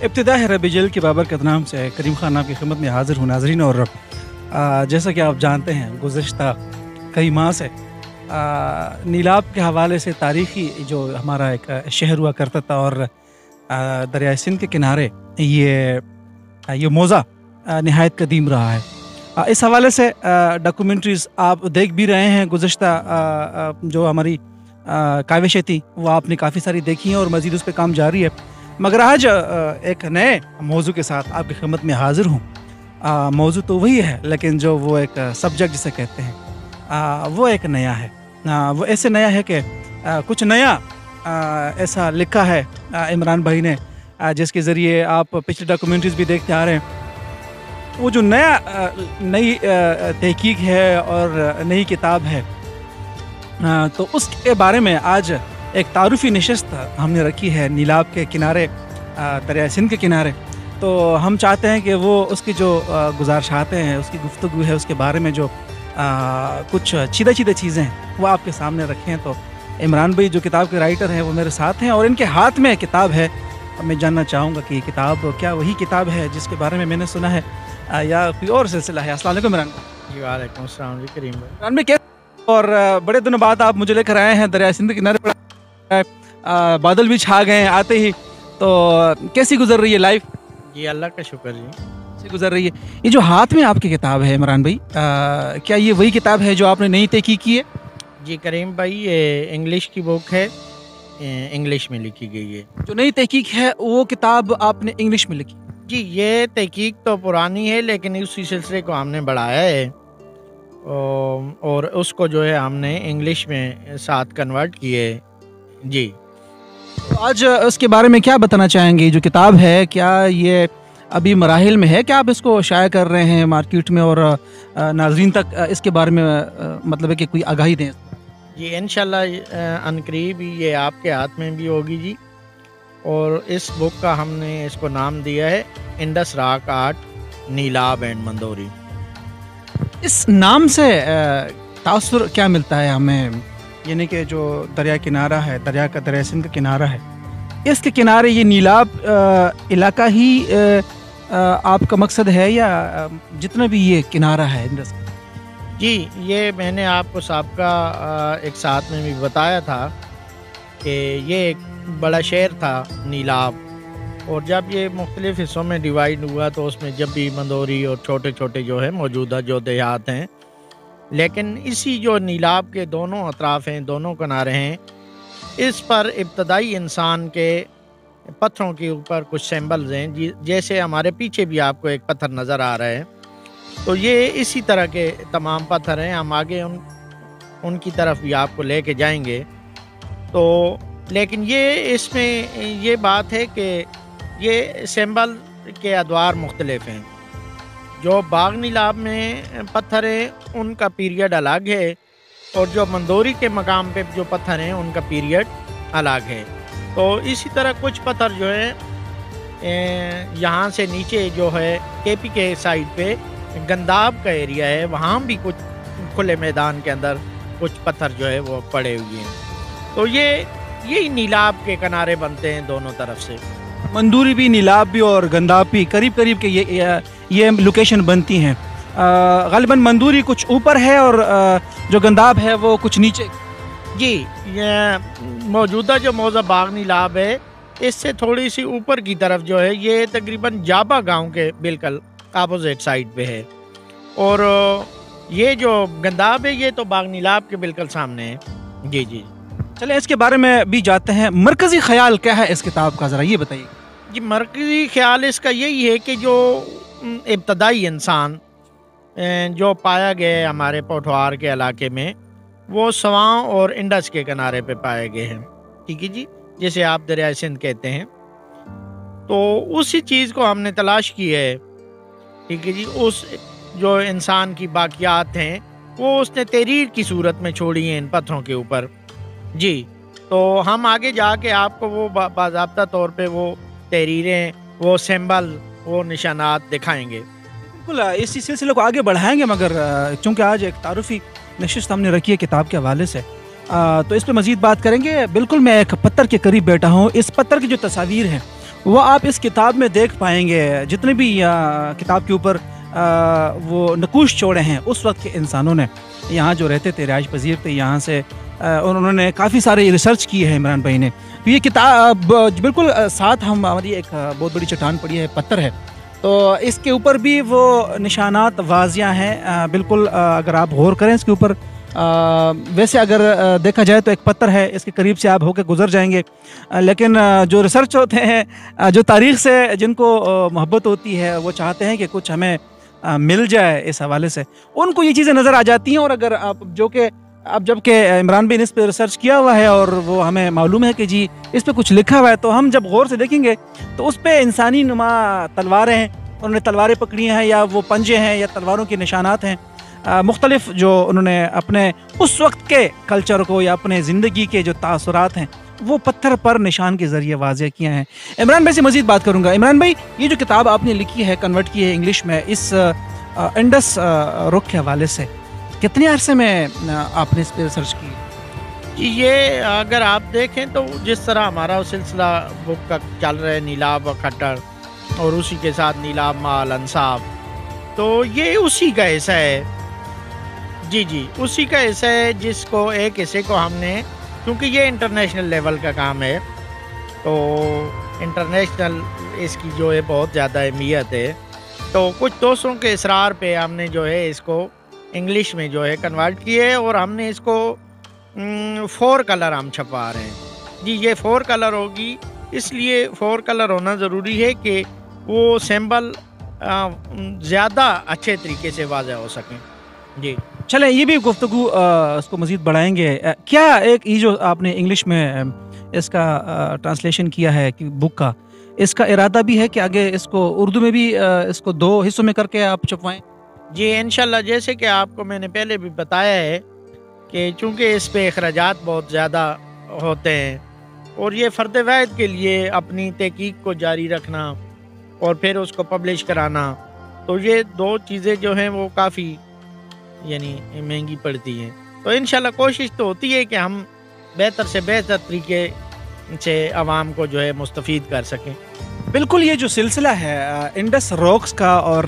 ابتدا ہے رب جل کے بابرکت نام سے کریم خان آپ کی خدمت میں حاضر ہوں ناظرین، اور جیسا کہ آپ جانتے ہیں گزشتہ کئی ماہ سے نیلاب کے حوالے سے تاریخی جو ہمارا ایک شہر ہوا کرتا تھا، اور دریائے سندھ کے کنارے یہ موضع نہایت قدیم رہا ہے۔ اس حوالے سے ڈاکومنٹریز آپ دیکھ بھی رہے ہیں، گزشتہ جو ہماری کاوشیں تھیں وہ آپ نے کافی ساری دیکھی ہیں اور مزید اس پہ کام جاری ہے، مگر آج ایک نئے موضوع کے ساتھ آپ کی خدمت میں حاضر ہوں۔ موضوع تو وہی ہے لیکن جو وہ ایک سبجیکٹ جسے کہتے ہیں وہ ایک نیا ہے، وہ ایسے نیا ہے کہ کچھ نیا ایسا لکھا ہے عمران بھائی نے، جس کے ذریعے آپ پچھلی ڈاکومنٹریز بھی دیکھتے آ رہے ہیں۔ وہ جو نئی تحقیق ہے اور نئی کتاب ہے، تو اس کے بارے میں آج ایک تعارفی نشست ہم نے رکھی ہے نیلاب کے کنارے، دریائے سندھ کے کنارے۔ تو ہم چاہتے ہیں کہ وہ اس کی جو گزارشات ہیں، اس کی گفتگو ہے، اس کے بارے میں جو کچھ چیدہ چیزیں ہیں وہ آپ کے سامنے رکھیں۔ تو عمران بھائی جو کتاب کے رائٹر ہیں وہ میرے ساتھ ہیں اور ان کے ہاتھ میں کتاب ہے۔ میں جاننا چاہوں گا کہ یہ کتاب کیا وہی کتاب ہے جس کے بارے میں نے سنا ہے یا کوئی اور سلسلہ ہے؟ السلام علیکم عمران بھائی۔ جی وعلیکم السلام جی کریم بھائی۔ عمران بھائی کیسے؟ اور بڑے دنوں بعد آپ مجھے لے کر آئے ہیں دریائے سندھ کے کنارے، بادل بھی چھا گئے ہیں آتے ہی، تو کیسی گزر رہی ہے لائف؟ جی اللہ کا شکر جی، کیسی گزر رہی ہے؟ یہ جو ہاتھ میں آپ کی کتاب ہے عمران بھائی، کیا یہ وہی کتاب ہے جو آپ نے نئی تحقیق کی ہے؟ جی کریم بھائی یہ انگلش کی بک ہے، انگلش میں لکھی گئی ہے۔ جو نئی تحقیق ہے وہ کتاب آپ نے انگلش میں لکھی؟ جی یہ تحقیق تو پرانی ہے لیکن اسی سلسلے کو ہم نے بڑھایا ہے اور اس کو جو ہے ہم نے انگلش میں ساتھ کنورٹ کیے۔ جی آج اس کے بارے میں کیا بتانا چاہیں گے؟ جو کتاب ہے کیا یہ ابھی مراحل میں ہے، کیا آپ اس کو شائع کر رہے ہیں مارکیٹ میں اور ناظرین تک اس کے بارے میں مطلب ہے کہ کوئی آگاہی دیں؟ جی انشاءاللہ عنقریب ہی یہ آپ کے ہاتھ میں بھی ہوگی جی، اور اس بک کا ہم نے اس کو نام دیا ہے Indus rock art Nilab and Mandori. اس نام سے تاثر کیا ملتا ہے ہمیں؟ یعنی کہ جو دریا کنارہ ہے، دریائے سندھ کا کنارہ ہے، اس کے کنارے یہ نیلاب علاقہ ہی آپ کا مقصد ہے یا جتنا بھی یہ کنارہ ہے انڈس؟ جی یہ میں نے آپ کو سابقہ ایک ساتھ میں بھی بتایا تھا کہ یہ ایک بڑا شہر تھا نیلاب، اور جب یہ مختلف حصوں میں ڈیوائیڈ ہوا تو اس میں جب بھی مندوری اور چھوٹے چھوٹے جو ہے موجودہ جو دیہات ہیں، لیکن اسی جو نیلاب کے دونوں اطراف ہیں، دونوں کنارے ہیں، اس پر ابتدائی انسان کے پتھروں کے اوپر کچھ سیمبلز ہیں، جیسے ہمارے پیچھے بھی آپ کو ایک پتھر نظر آ رہا ہے، تو یہ اسی طرح کے تمام پتھر ہیں۔ ہم آگے ان کی طرف بھی آپ کو لے کے جائیں گے۔ تو لیکن یہ اس میں یہ بات ہے کہ یہ سیمبل کے ادوار مختلف ہیں۔ جو باغ نیلاب میں پتھر ہیں ان کا پیریڈ الگ ہے، اور جو مندوری کے مقام پہ جو پتھر ہیں ان کا پیریڈ الگ ہے۔ تو اسی طرح کچھ پتھر جو ہے یہاں سے نیچے جو ہے کے پی کے سائڈ پہ گنداب کا ایریا ہے، وہاں بھی کچھ کھلے میدان کے اندر کچھ پتھر جو ہے وہ پڑے ہوئے ہیں۔ تو یہی نیلاب کے کنارے بنتے ہیں دونوں طرف سے۔ مندوری بھی، نیلاب بھی اور گنداب بھی قریب کے یہ لوکیشن بنتی ہیں۔ غالباً مندوری کچھ اوپر ہے اور جو گنداب ہے وہ کچھ نیچے۔ جی یہ موجودہ جو موضع باغ نیلاب ہے اس سے تھوڑی سی اوپر کی طرف جو ہے یہ تقریباً جابا گاؤں کے بالکل اپوزٹ سائڈ پہ ہے، اور یہ جو گنداب ہے یہ تو باغ نیلاب کے بالکل سامنے ہے۔ جی جی چلیں اس کے بارے میں بھی جاتے ہیں۔ مرکزی خیال کیا ہے اس کتاب کا، ذرا یہ بتائیے۔ جی مرکزی خیال اس کا یہی ہے کہ جو ابتدائی انسان جو پایا گیا ہمارے پوٹھوار کے علاقے میں، وہ سواں اور انڈس کے کنارے پہ پائے گئے ہیں، ٹھیک ہے جی، جسے آپ دریائے سندھ کہتے ہیں۔ تو اسی چیز کو ہم نے تلاش کی ہے، ٹھیک ہے جی۔ اس جو انسان کی باقیات ہیں وہ اس نے تحریر کی صورت میں چھوڑی ہیں ان پتھروں کے اوپر۔ جی تو ہم آگے جا کے آپ کو وہ باضابطہ طور پہ وہ تحریریں، وہ سیمبل، وہ نشانات دکھائیں گے۔ بالکل اسی سلسلے کو آگے بڑھائیں گے، مگر چونکہ آج ایک تعارفی نشست ہم نے رکھی ہے کتاب کے حوالے سے، تو اس پہ مزید بات کریں گے۔ بالکل میں ایک پتھر کے قریب بیٹھا ہوں۔ اس پتھر کی جو تصاویر ہیں وہ آپ اس کتاب میں دیکھ پائیں گے. جتنے بھی کتاب کے اوپر وہ نقوش چھوڑے ہیں اس وقت کے انسانوں نے, یہاں جو رہتے تھے, رہائش پذیر تھے یہاں سے, اور انہوں نے کافی سارے ریسرچ کی ہے عمران بھائی نے. تو یہ کتاب بالکل ساتھ ہماری ایک بہت بڑی چٹان پڑی ہے, پتھر ہے, تو اس کے اوپر بھی وہ نشانات واضح ہیں بالکل. اگر آپ غور کریں اس کے اوپر, ویسے اگر دیکھا جائے تو ایک پتھر ہے, اس کے قریب سے آپ ہو کے گزر جائیں گے, لیکن جو ریسرچ ہوتے ہیں, جو تاریخ سے جن کو محبت ہوتی ہے, وہ چاہتے ہیں کہ کچھ ہمیں مل جائے اس حوالے سے, ان کو یہ چیزیں نظر آ جاتی ہیں. اور اگر آپ جب کہ عمران بھائی نے اس پہ ریسرچ کیا ہوا ہے اور وہ ہمیں معلوم ہے کہ جی اس پہ کچھ لکھا ہوا ہے, تو ہم جب غور سے دیکھیں گے تو اس پہ انسانی نما تلواریں ہیں, انہوں نے تلواریں پکڑی ہیں, یا وہ پنجے ہیں, یا تلواروں کے نشانات ہیں مختلف, جو انہوں نے اپنے اس وقت کے کلچر کو یا اپنے زندگی کے جو تاثرات ہیں وہ پتھر پر نشان کے ذریعے واضح کیا ہیں. عمران بھائی سے مزید بات کروں گا. عمران بھائی, یہ جو کتاب آپ نے لکھی ہے, کنورٹ کی ہے انگلش میں, اس انڈس رخ کے حوالے سے کتنے عرصے میں آپ نے اس پہ ریسرچ کی؟ یہ اگر آپ دیکھیں تو جس طرح ہمارا سلسلہ بک کا چل رہا ہے, نیلاب و کھٹر, اور اسی کے ساتھ نیلاب مال انصاب, تو یہ اسی کا حصہ ہے. جی اسی کا حصہ ہے, جس کو ایک حصے کو ہم نے, کیونکہ یہ انٹرنیشنل لیول کا کام ہے, تو انٹرنیشنل اس کی جو ہے بہت زیادہ اہمیت ہے, تو کچھ دوستوں کے اصرار پہ ہم نے جو ہے اس کو انگلش میں جو ہے کنورٹ کیے, اور ہم نے اس کو 4 کلر ہم چھپا رہے ہیں. جی یہ 4 کلر ہوگی, اس لیے 4 کلر ہونا ضروری ہے کہ وہ سمبل زیادہ اچھے طریقے سے واضح ہو سکیں. جی چلیں, یہ بھی گفتگو اس کو مزید بڑھائیں گے. کیا ایک یہ جو آپ نے انگلش میں اس کا ٹرانسلیشن کیا ہے کہ بک کا, اس کا ارادہ بھی ہے کہ آگے اس کو اردو میں بھی اس کو 2 حصوں میں کر کے آپ چھپوائیں؟ جی انشاءاللہ, جیسے کہ آپ کو میں نے پہلے بھی بتایا ہے کہ چونکہ اس پہ اخراجات بہت زیادہ ہوتے ہیں, اور یہ فرد واحد کے لیے اپنی تحقیق کو جاری رکھنا اور پھر اس کو پبلش کرانا, تو یہ 2 چیزیں جو ہیں وہ کافی یعنی مہنگی پڑتی ہیں. تو انشاءاللہ کوشش تو ہوتی ہے کہ ہم بہتر سے بہتر طریقے سے عوام کو جو ہے مستفید کر سکیں. بالکل, یہ جو سلسلہ ہے انڈس راکس کا, اور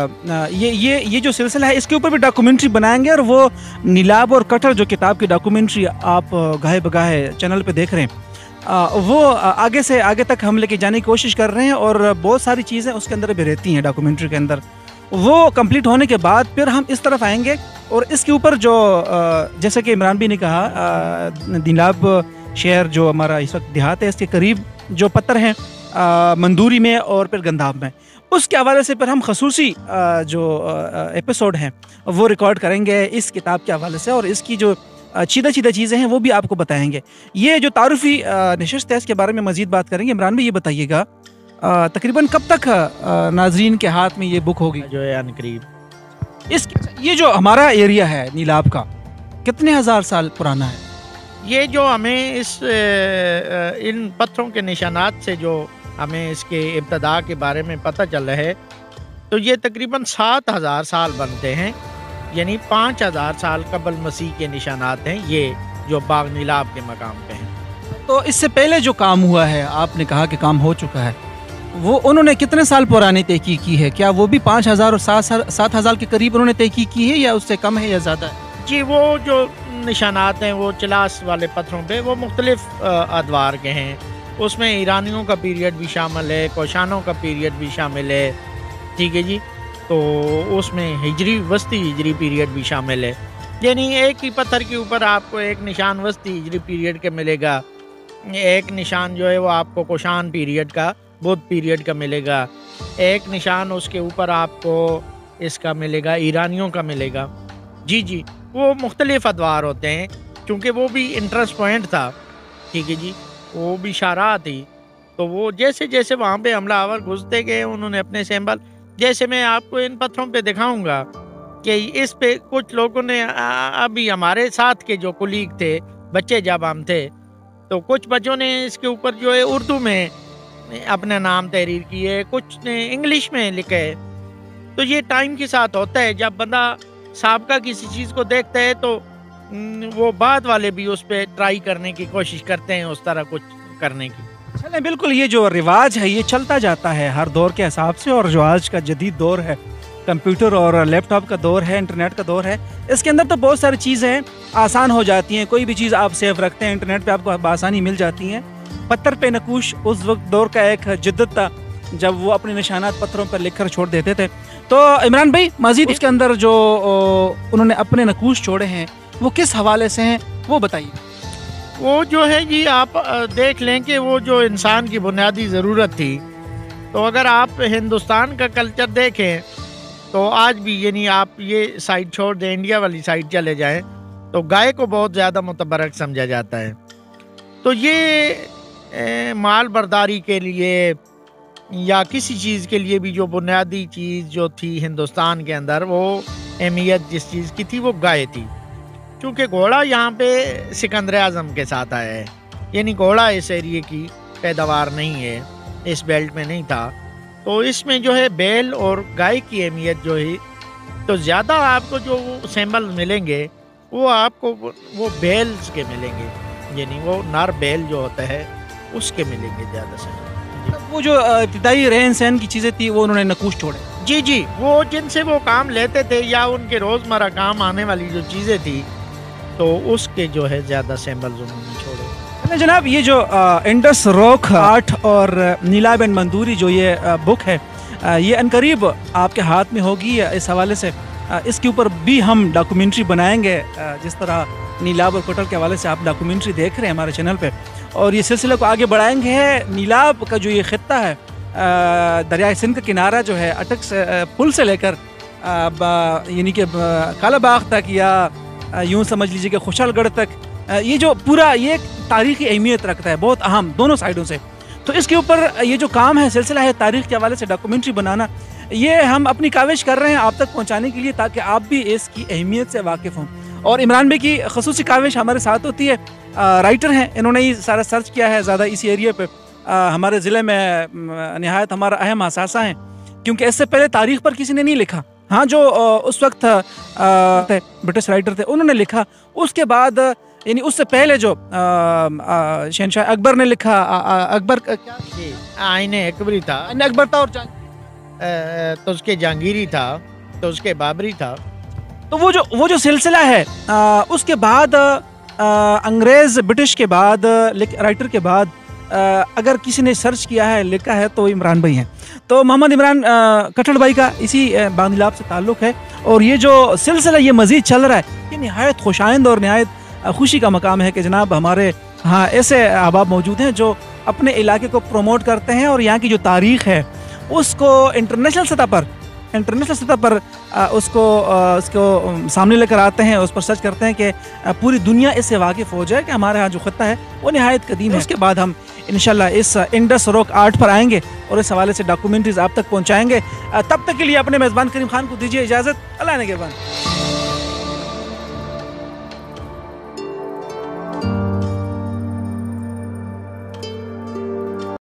یہ جو سلسلہ ہے اس کے اوپر بھی ڈاکومنٹری بنائیں گے, اور وہ نیلاب اور کٹر جو کتاب کی ڈاکومنٹری آپ گاہے بگاہے چینل پہ دیکھ رہے ہیں, وہ آگے سے آگے تک ہم لے کے جانے کی کوشش کر رہے ہیں, اور بہت ساری چیزیں اس کے اندر بھی رہتی ہیں ڈاکومنٹری کے اندر. وہ کمپلیٹ ہونے کے بعد پھر ہم اس طرف آئیں گے, اور اس کے اوپر جو جیسا کہ عمران بھی نے کہا, نیلاب شہر جو ہمارا اس وقت دیہات ہے, اس کے قریب جو پتھر ہیں مندوری میں اور پھر گنداب میں, اس کے حوالے سے پھر ہم خصوصی جو ایپیسوڈ ہیں وہ ریکارڈ کریں گے اس کتاب کے حوالے سے, اور اس کی جو چیدہ چیزیں ہیں وہ بھی آپ کو بتائیں گے. یہ جو تعارفی نشست ہے اس کے بارے میں مزید بات کریں گے. عمران بھی یہ بتائیے گا تقریباً کب تک ناظرین کے ہاتھ میں یہ بک ہوگی؟ جو ہے ان قریب. یہ جو ہمارا ایریا ہے نیلاب کا کتنے ہزار سال پرانا ہے؟ یہ جو ہمیں ان پتھروں کے نشانات سے جو ہمیں اس کے ابتدا کے بارے میں پتہ چل رہا ہے, تو یہ تقریباً 7000 سال بنتے ہیں, یعنی 5000 سال قبل مسیح کے نشانات ہیں یہ جو باغ نیلاب کے مقام پہ ہیں. تو اس سے پہلے جو کام ہوا ہے, آپ نے کہا کہ کام ہو چکا ہے, وہ انہوں نے کتنے سال پرانی تحقیق کی ہے؟ کیا وہ بھی 5000 اور 7000 کے قریب انہوں نے تحقیق کی ہے, یا اس سے کم ہے یا زیادہ ہے؟ جی وہ جو نشانات ہیں وہ چلاس والے پتھروں پہ وہ مختلف ادوار کے ہیں, اس میں ایرانیوں کا پیریڈ بھی شامل ہے, کوشانوں کا پیریڈ بھی شامل ہے, ٹھیک ہے جی, تو اس میں وسطی ہجری پیریڈ بھی شامل ہے. یعنی ایک ہی پتھر کے اوپر آپ کو ایک نشان وسطی ہجری پیریڈ کا ملے گا, ایک نشان جو ہے وہ آپ کو کوشان پیریڈ کا, بدھ پیریڈ کا ملے گا, ایک نشان اس کے اوپر آپ کو اس کا ملے گا ایرانیوں کا ملے گا. جی وہ مختلف ادوار ہوتے ہیں, کیونکہ وہ بھی انٹرسٹ پوائنٹ تھا, ٹھیک ہے جی, وہ بھی شاہراہ تھی, تو وہ جیسے جیسے وہاں پہ حملہ آور گھستے گئے انہوں نے اپنے سیمبل, جیسے میں آپ کو ان پتھروں پہ دکھاؤں گا کہ اس پہ کچھ لوگوں نے ابھی ہمارے ساتھ کے جو کولیگ تھے, بچے جب ہم تھے, تو کچھ بچوں نے اس کے اوپر جو ہے اردو میں اپنا نام تحریر کیے, کچھ نے انگلش میں لکھے. تو یہ ٹائم کے ساتھ ہوتا ہے, جب بندہ سابقہ کسی چیز کو دیکھتا ہے تو وہ بعد والے بھی اس پہ ٹرائی کرنے کی کوشش کرتے ہیں اس طرح کچھ کرنے کی. चलें, बिल्कुल ये जो रिवाज है ये चलता जाता है हर दौर के हिसाब से, और जो आज का जदीद दौर है, कंप्यूटर और लैपटॉप का दौर है, इंटरनेट का दौर है, इसके अंदर तो बहुत सारी चीज़ें आसान हो जाती हैं। कोई भी चीज़ आप सेव रखते हैं इंटरनेट पे आपको बआसानी मिल जाती हैं। पत्थर पे नकूश उस वक्त दौर का एक जिद्दत था जब वो अपने निशानात पत्थरों पर लिख कर छोड़ देते थे। तो इमरान भाई, मज़ीद इसके अंदर जो उन्होंने अपने नकूश छोड़े हैं वो किस हवाले से हैं वो बताइए। वो जो है जी, आप देख लें कि वो जो इंसान की बुनियादी ज़रूरत थी, तो अगर आप हिंदुस्तान का कल्चर देखें तो आज भी, यानी आप ये साइड छोड़ दें, इंडिया वाली साइड चले जाएं तो गाय को बहुत ज़्यादा मुतबरक समझा जाता है। तो ये माल बर्दारी के लिए या किसी चीज़ के लिए भी जो बुनियादी चीज़ जो थी हिंदुस्तान के अंदर, वो अहमियत जिस चीज़ की थी वो गाय थी। क्योंकि घोड़ा यहाँ पे सिकंदर आज़म के साथ आया है, यानी घोड़ा इस एरिए की पैदावार नहीं है, इस बेल्ट में नहीं था। तो इसमें जो है बैल और गाय की अहमियत जो है, तो ज़्यादा आपको जो सिंबल मिलेंगे वो आपको वो बैल्स के मिलेंगे, यानी वो नर बैल जो होता है उसके मिलेंगे ज़्यादा से। वो जो इब्तिदाई रहन सहन की चीज़ें थी वो उन्होंने नकूश छोड़े। जी जी, वो जिनसे वो काम लेते थे या उनके रोज़मर्रा काम आने वाली जो चीज़ें थी, तो उसके जो है ज़्यादा सिंबल्स उन्होंने छोड़े। जनाब, ये जो इंडस रॉक आर्ट और नीलाब एंड मंदूरी जो ये बुक है, ये अनकरीब आपके हाथ में होगी। इस हवाले से इसके ऊपर भी हम डॉक्यूमेंट्री बनाएंगे, जिस तरह नीलाब और कोटल के हवाले से आप डॉक्यूमेंट्री देख रहे हैं हमारे चैनल पे, और ये सिलसिले को आगे बढ़ाएंगे। नीलाब का जो ये खित्ता है, दरियाए सिंध का किनारा जो है, अटक से पुल से लेकर यानी कि कालाबाग तक, या यूँ समझ लीजिए कि खुशहालगढ़ तक, ये जो पूरा ये तारीख़ी अहमियत रखता है, बहुत अहम दोनों साइडों से। तो इसके ऊपर ये जो काम है, सिलसिला है तारीख़ के हवाले से डॉक्यूमेंट्री बनाना, ये हम अपनी काविश कर रहे हैं आप तक पहुंचाने के लिए, ताकि आप भी इसकी अहमियत से वाकिफ़ हों। और इमरान भाई की खसूसी काविश हमारे साथ होती है, राइटर हैं, इन्होंने ही सारा सर्च किया है ज़्यादा इसी एरिया पे। हमारे ज़िले में नहायत हमारा अहम असासा हैं, क्योंकि इससे पहले तारीख़ पर किसी ने नहीं लिखा। हाँ, जो उस वक्त ब्रिटिश राइटर थे उन्होंने लिखा, उसके बाद यानी उससे पहले जो शहनशाह अकबर ने लिखा, अकबर क्या आईने अकबरी था, अकबर था, और तो उसके जहांगीरी था, तो उसके बाबरी था। तो वो जो सिलसिला है, उसके बाद अंग्रेज़ ब्रिटिश के बाद राइटर के बाद अगर किसी ने सर्च किया है, लिखा है, तो इमरान भाई हैं। तो मोहम्मद इमरान कठड़ भाई का इसी बांदीलाब से ताल्लुक़ है, और ये जो सिलसिला ये मज़ीद चल रहा है, ये नहायत खुशाइंद और नहायत खुशी का मकाम है कि जनाब हमारे हाँ ऐसे अहबाब मौजूद हैं जो अपने इलाके को प्रमोट करते हैं और यहाँ की जो तारीख़ है उसको इंटरनेशनल सतह पर उसको सामने लेकर आते हैं, उस पर सर्च करते हैं कि पूरी दुनिया इससे वाकिफ़ हो जाए कि हमारे यहाँ जो खत्ता है वो नहायत कदीम है। उसके बाद हम इंशाल्लाह इस इंडस रॉक आर्ट पर आएंगे और इस हवाले से डॉक्यूमेंट्रीज आप तक पहुँचाएंगे। तब तक के लिए अपने मेज़बान करीम खान को दीजिए इजाज़त। अल्लाह ने के बाद।